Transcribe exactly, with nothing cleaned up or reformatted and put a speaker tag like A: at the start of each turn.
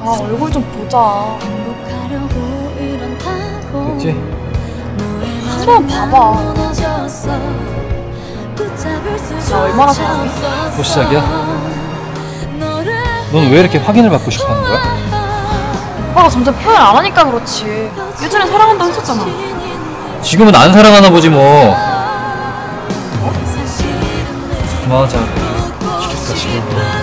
A: 아, 얼굴 좀 보자.
B: 그치?
A: 한번 봐봐. 나 얼마나 사랑해?
B: 또 시작이야? 넌 왜 이렇게 확인을 받고 싶어 하는 거야?
A: 오빠가 점점 표현 안 하니까 그렇지. 예전에 사랑한다고 했었잖아.
B: 지금은 안 사랑하나 보지 뭐. 그만하자. 시켰다 지금.